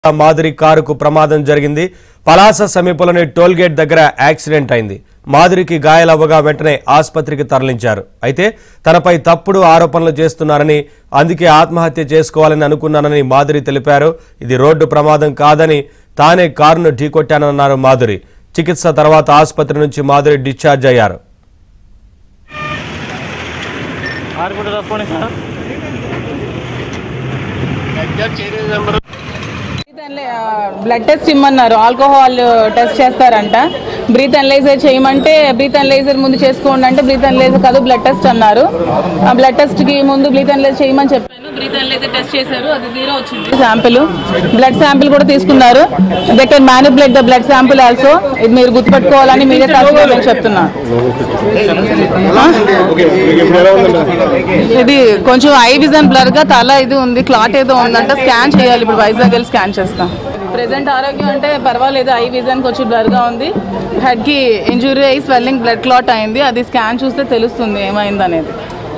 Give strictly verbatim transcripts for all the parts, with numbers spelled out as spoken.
మాధురి కారుకు ప్రమాదం జరిగింది. పలాస సమీపంలోని టోల్ గేట్ దగ్గర యాక్సిడెంట్ అయింది. మాధురికి గాయాలవ్వగా వెంటనే ఆసుపత్రికి తరలించారు. అయితే తనపై తప్పుడు ఆరోపణలు చేస్తున్నారని, అందుకే ఆత్మహత్య చేసుకోవాలని అనుకున్నానని మాధురి తెలిపారు. ఇది రోడ్డు ప్రమాదం కాదని, తానే కారును ఢీకొట్టానన్నారు మాధురి. చికిత్స తర్వాత ఆసుపత్రి నుంచి మాధురి డిశ్చార్జ్ అయ్యారు. బ్లడ్ టెస్ట్ ఇమ్మన్నారు, ఆల్కహాల్ టెస్ట్ చేస్తారంట. బ్రీత్ అనలైజర్ చేయమంటే బ్రీత్ అనలైజర్ ముందు చేసుకోండి అంటే బ్రీత్ అనలైజర్ కాదు బ్లడ్ టెస్ట్ అన్నారు. ఆ బ్లడ్ టెస్ట్ కి ముందు బ్రీత్ అనలైజర్ చేయమని చెప్పాను. బ్రీత్ అనలైజర్ టెస్ట్ చేశారు, అది జీరో వచ్చింది. శాంపిల్ బ్లడ్ శాంపిల్ కూడా తీసుకున్నారు. They can manipulate the blood sample also. ఇది మీరు గుర్తుపెట్టుకోవాలని మీరే నేను చెప్తున్నా. ఇది కొంచెం ఐ విజన్ బ్లర్ గా తల ఇది ఉంది, క్లాట్ ఏదో ఉందంట. స్కాన్ చేయాలి, ఇప్పుడు వైజాగ్ వెళ్ళి స్కాన్ చేస్తాం. ప్రెసెంట్ ఆరోగ్యం అంటే పర్వాలేదు, ఐ విజన్ కొంచెం బ్లర్ గా ఉంది. హెడ్ కి ఇంజురీ అయ్యి స్వెల్లింగ్ బ్లడ్ క్లాట్ అయింది. అది స్కాన్ చూస్తే తెలుస్తుంది ఏమైంది అనేది.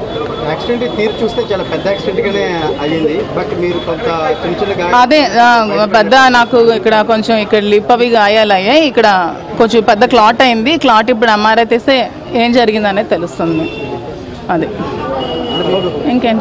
అదే పెద్ద నాకు ఇక్కడ కొంచెం ఇక్కడ లిప్ అవి గాయాలు అయ్యాయి. ఇక్కడ కొంచెం పెద్ద క్లాట్ అయింది. క్లాట్ ఇప్పుడు ఎంఆర్ఐ తీస్తే ఏం జరిగింది అనేది తెలుస్తుంది. అదే ఇంకేం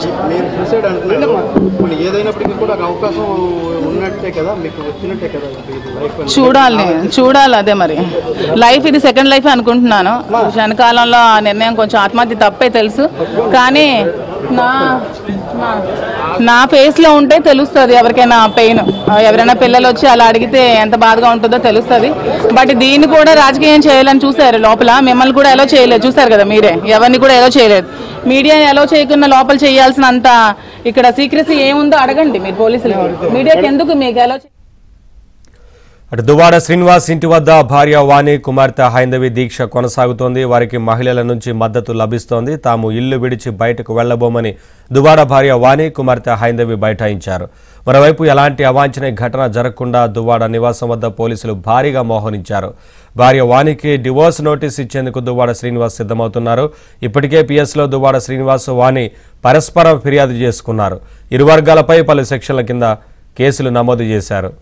చూడాలి చూడాలి అదే మరి లైఫ్ ఇది సెకండ్ లైఫ్ అనుకుంటున్నాను. శనికాలంలో ఆ నిర్ణయం కొంచెం ఆత్మహత్య తప్పే తెలుసు, కానీ నా నా ఫేస్లో ఉంటే తెలుస్తుంది ఎవరికైనా పెయిన్. ఎవరైనా పిల్లలు వచ్చి అలా అడిగితే ఎంత బాధగా ఉంటుందో తెలుస్తుంది. బట్ దీన్ని కూడా రాజకీయం చేయాలని చూసారు లోపల. మిమ్మల్ని కూడా ఎలా చేయలేదు చూసారు కదా మీరే, ఎవరిని కూడా ఎలా చేయలేదు. మీడియా ఎలా చేయకుండా లోపల చేయాల్సినంత ఇక్కడ సీక్రెసీ ఏముందో అడగండి మీరు పోలీసులు. మీడియాకి ఎందుకు మీకు ఎలా? అటు దువ్వాడ శ్రీనివాస్ ఇంటి వద్ద భార్య వాణి, కుమార్తె హైందవి దీక్ష కొనసాగుతోంది. వారికి మహిళల నుంచి మద్దతు లభిస్తోంది. తాము ఇల్లు విడిచి బయటకు వెళ్లబోమని దువ్వాడ భార్య వాణి, కుమార్తె హైందవి బైఠాయించారు. మరోవైపు ఎలాంటి అవాంఛనీయ ఘటన జరగకుండా దువ్వాడ నివాసం వద్ద పోలీసులు భారీగా మోహరించారు. భార్య వాణికి డివోర్స్ నోటీస్ ఇచ్చేందుకు దువ్వాడ శ్రీనివాస్ సిద్ధమవుతున్నారు. ఇప్పటికే పిఎస్లో దువ్వాడ శ్రీనివాస్, వాణి పరస్పరం ఫిర్యాదు చేసుకున్నారు. ఇరు వర్గాలపై పలు సెక్షన్ల కింద కేసులు నమోదు చేశారు.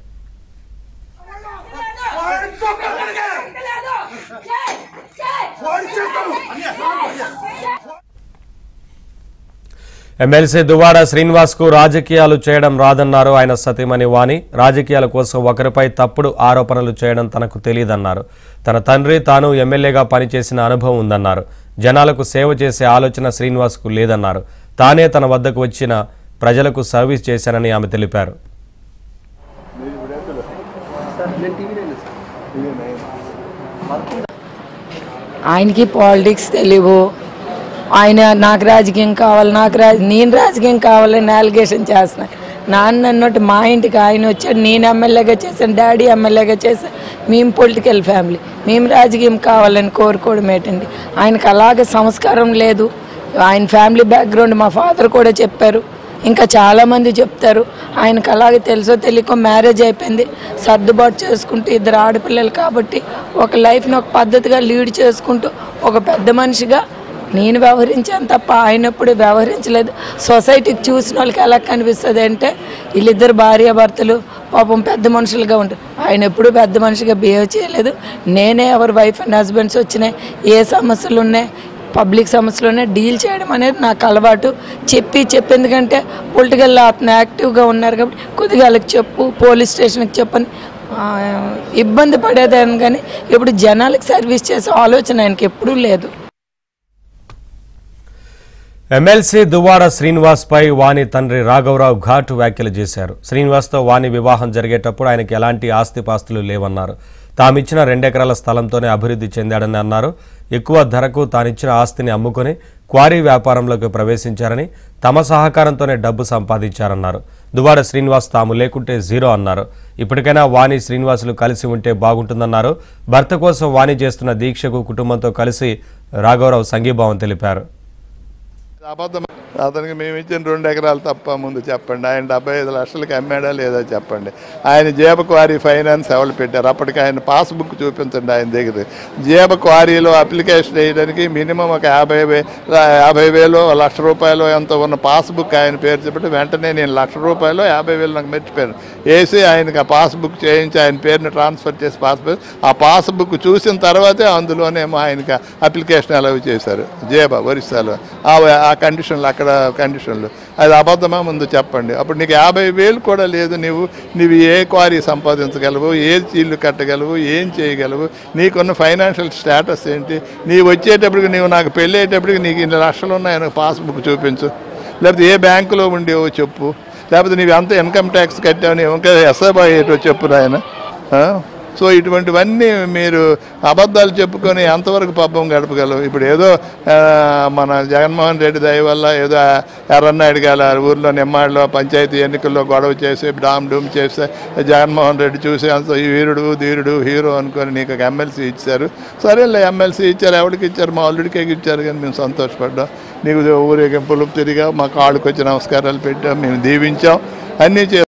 ఎమ్మెల్సీ దువ్వాడ శ్రీనివాస్ కు రాజకీయాలు చేయడం రాదన్నారు ఆయన సతీమణి వాణి. రాజకీయాల కోసం ఒకరిపై తప్పుడు ఆరోపణలు చేయడం తనకు తెలియదన్నారు. తన తండ్రి తాను ఎమ్మెల్యేగా పనిచేసిన అనుభవం ఉందన్నారు. జనాలకు సేవ చేసే ఆలోచన శ్రీనివాస్ కు లేదన్నారు. తానే తన వద్దకు వచ్చిన ప్రజలకు సర్వీస్ చేశానని ఆమె తెలిపారు. ఆయనకి పాలిటిక్స్ తెలియవు. ఆయన నాకు రాజకీయం కావాలి, నాకు రాజ నేను రాజకీయం కావాలని అలిగేషన్ చేస్తున్నాను. నాన్న అన్నట్టు మా ఇంటికి ఆయన వచ్చాడు, నేను ఎమ్మెల్యేగా చేశాను, డాడీ ఎమ్మెల్యేగా చేశాను. మేము పొలిటికల్ ఫ్యామిలీ, మేము రాజకీయం కావాలని కోరుకోవడం ఏంటండి. ఆయనకు అలాగే సంస్కారం లేదు. ఆయన ఫ్యామిలీ బ్యాక్గ్రౌండ్ మా ఫాదర్ కూడా చెప్పారు, ఇంకా చాలామంది చెప్తారు. ఆయనకు అలాగే తెలుసో తెలియకో మ్యారేజ్ అయిపోయింది, సర్దుబాటు చేసుకుంటూ ఇద్దరు ఆడపిల్లలు కాబట్టి ఒక లైఫ్ని ఒక పద్ధతిగా లీడ్ చేసుకుంటూ ఒక పెద్ద మనిషిగా నేను వ్యవహరించాను తప్ప ఆయన ఎప్పుడు వ్యవహరించలేదు. సొసైటీకి చూసిన వాళ్ళకి ఎలా కనిపిస్తుంది అంటే వీళ్ళిద్దరు భార్యాభర్తలు పాపం పెద్ద మనుషులుగా ఉంటారు. ఆయన ఎప్పుడు పెద్ద మనిషిగా బిహేవ్ చేయలేదు. నేనే ఎవరి వైఫ్ అండ్ హస్బెండ్స్ వచ్చినాయి, ఏ సమస్యలు ఉన్నాయి, పబ్లిక్ సమస్యలోనే డీల్ చేయడం అనేది నాకు అలవాటు. చెప్పి చెప్పి ఎందుకంటే పొలిటికల్లో అతను యాక్టివ్గా ఉన్నారు కాబట్టి కొద్దిగా వాళ్ళకి చెప్పు, పోలీస్ స్టేషన్కి చెప్పని ఇబ్బంది పడేదాన్ని, కానీ ఇప్పుడు జనాలకు సర్వీస్ చేసే ఆలోచన ఆయనకి ఎప్పుడూ లేదు. ఎమ్మెల్సీ దువ్వాడ శ్రీనివాస్ పై వాణి తండ్రి రాఘవరావు ఘాటు వ్యాఖ్యలు చేశారు. శ్రీనివాస్తో వాణి వివాహం జరిగేటప్పుడు ఆయనకి ఎలాంటి ఆస్తిపాస్తులు లేవన్నారు. తామిచ్చిన రెండెకరాల స్థలంతోనే అభివృద్ధి చెందాడని అన్నారు. ఎక్కువ ధరకు తానిచ్చిన ఆస్తిని అమ్ముకొని క్వారీ వ్యాపారంలోకి ప్రవేశించారని, తమ సహకారంతోనే డబ్బు సంపాదించారన్నారు. దువ్వాడ శ్రీనివాస్ తాము లేకుంటే జీరో అన్నారు. ఇప్పటికైనా వాణి శ్రీనివాసులు కలిసి ఉంటే బాగుంటుందన్నారు. భర్త కోసం వాణి చేస్తున్న దీక్షకు కుటుంబంతో కలిసి రాఘవరావు సంఘీభావం తెలిపారు. అబద్ధం అతనికి మేము ఇచ్చిన రెండు ఎకరాలు తప్ప ముందు చెప్పండి. ఆయన డెబ్బై ఐదు లక్షలకి అమ్మాడా లేదా చెప్పండి. ఆయన జేబ క్వారీ ఫైనాన్స్ ఎవరు పెట్టారు? అప్పటికి ఆయన పాస్బుక్ చూపించండి ఆయన దగ్గర. జేబ క్వారీలో అప్లికేషన్ వేయడానికి మినిమం ఒక యాభై వే యాభై వేలు లక్ష రూపాయలు ఎంత ఉన్న పాస్బుక్ ఆయన పేరు చెప్పి వెంటనే నేను లక్ష రూపాయలు యాభై వేలు నాకు మర్చిపోయాను వేసి ఆయనకి ఆ పాస్బుక్ చేయించి ఆయన పేరుని ట్రాన్స్ఫర్ చేసి పాస్బుక్ ఆ పాస్బుక్ చూసిన తర్వాతే అందులోనేమో ఆయనకి అప్లికేషన్ అలౌ చేశారు జేబ ఒరిస్సాలో ఆ కండిషన్లు అక్కడ కండిషన్లు. అది అబద్ధమా ముందు చెప్పండి. అప్పుడు నీకు యాభై వేలు కూడా లేదు. నువ్వు నువ్వు ఏ క్వారీ సంపాదించగలవు, ఏ ఇల్లు కట్టగలవు, ఏం చేయగలవు, నీకున్న ఫైనాన్షియల్ స్టేటస్ ఏంటి, నీవు వచ్చేటప్పటికి నీవు నాకు పెళ్ళి అయ్యేటప్పటికి నీకు ఇన్ని లక్షలు ఉన్నాయని పాస్బుక్ చూపించు, లేకపోతే ఏ బ్యాంకులో ఉండేవో చెప్పు, లేకపోతే నీవు ఎంత ఇన్కమ్ ట్యాక్స్ కట్టావు ఇంకా ఎస్ఐబై ఏటో చెప్పు నాయన. సో ఇటువంటివన్నీ మీరు అబద్ధాలు చెప్పుకొని ఎంతవరకు పబ్బం గడపగలవు? ఇప్పుడు ఏదో మన జగన్మోహన్ రెడ్డి దయ వల్ల ఏదో ఎర్రన్నాయుడు గారు ఊర్లో నిమ్మాడిలో పంచాయతీ ఎన్నికల్లో గొడవ చేసి డామ్ డూమ్ చేస్తే జగన్మోహన్ రెడ్డి చూసి అంత వీరుడు ధీరుడు హీరో అనుకొని నీకు ఒక ఎమ్మెల్సీ ఇచ్చారు. సరేలే ఎమ్మెల్సీ ఇచ్చారు, ఎవరికి ఇచ్చారు? మా అల్లుడికే ఇచ్చారు. కానీ మేము సంతోషపడ్డాం. నీకు ఊరేగింపులు తిరిగా మా కాళ్ళకి వచ్చి నమస్కారాలు పెట్టాం, మేము దీవించాం, అన్నీ చే